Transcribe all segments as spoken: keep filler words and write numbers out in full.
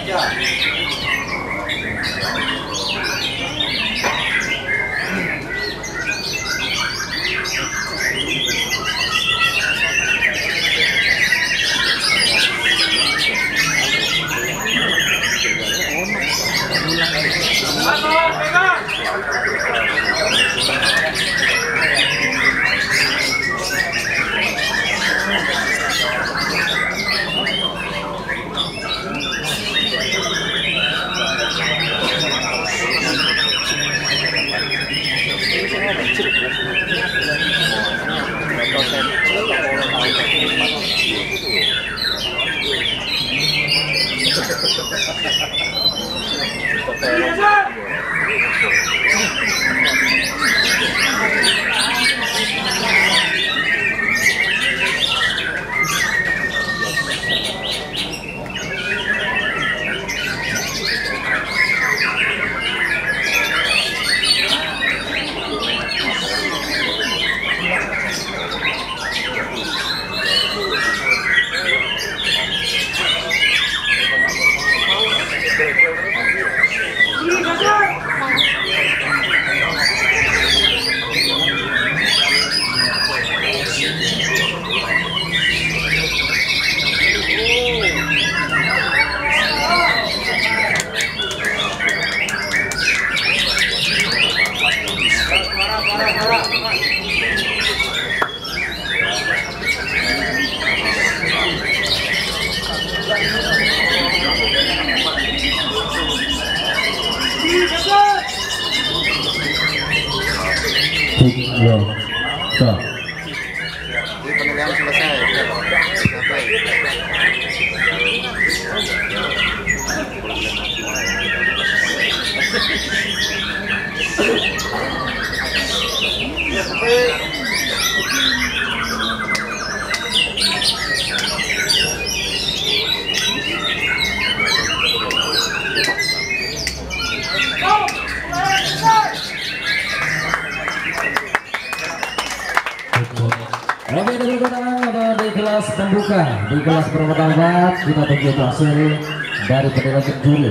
Yo, so. Jadi penilaian selesai. Oke, tepuk tangan di kelas pembuka, di kelas pertama kita tunggu hasil dari penilaian juri.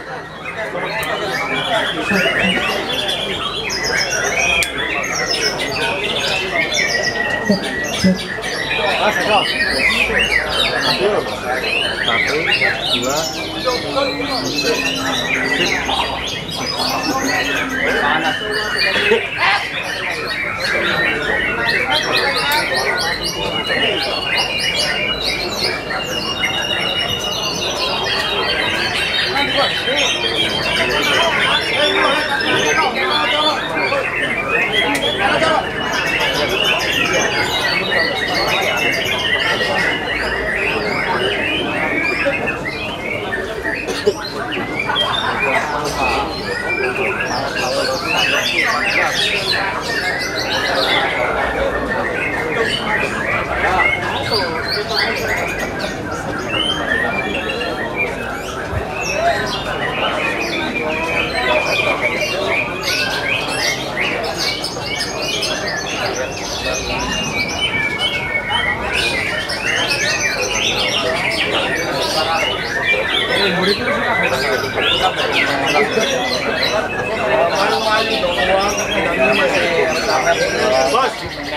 Bos.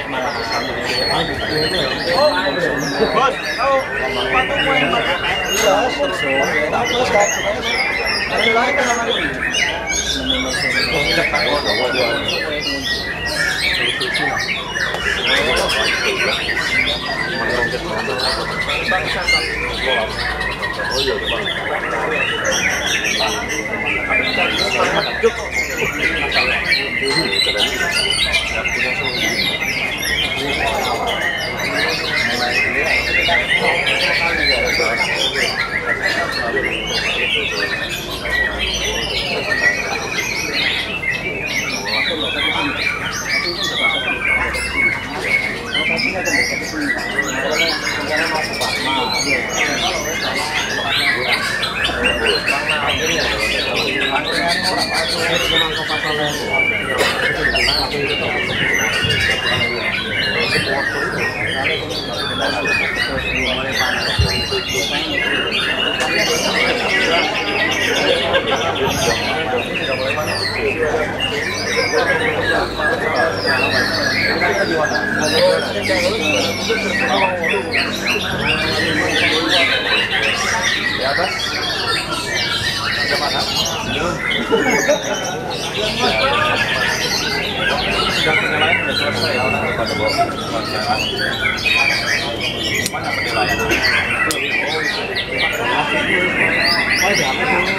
Bos, tahu patung gue yang pakai? Iya, bos. Bos kok. Ada lagi kan nama ini. Thank you. Di atas. Ada mana? Sudah penilaian sudah selesai ya orang pada bawa pelajaran. Mana penilaian? Oh, ada apa tuh?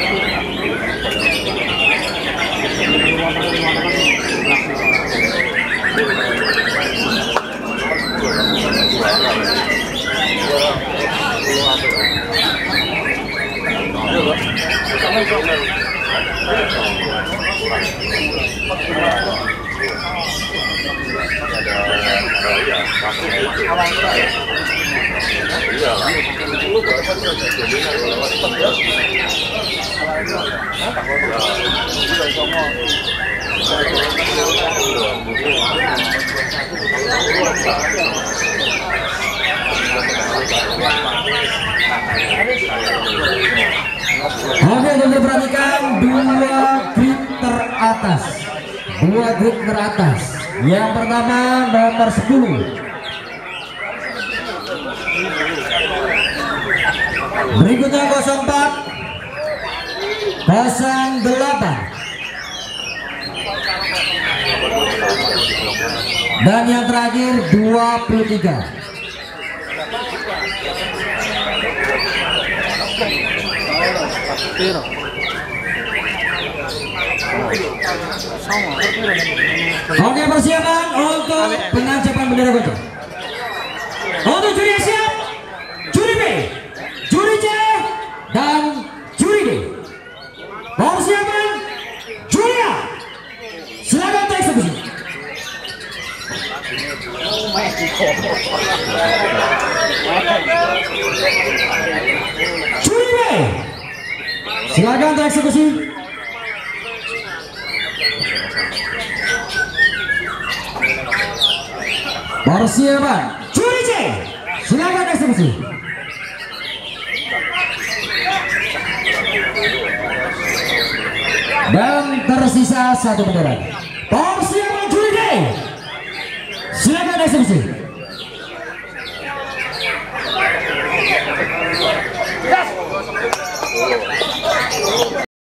Oke, untuk perhatikan dua grip teratas, dua grip teratas. Yang pertama nomor sepuluh. Berikutnya nol empat, nol delapan. Dan yang terakhir dua puluh tiga. Oke, persiapan untuk penancapan bendera goceng. Untuk juri siap, juri B, juri C, dan juri D. Persiapan juri A, silakan untuk eksekusi. Juri B, silakan untuk eksekusi. Persiapan juri C, silakan eksekusi. Dan tersisa satu bendera. Persiapan juri D, silakan eksekusi.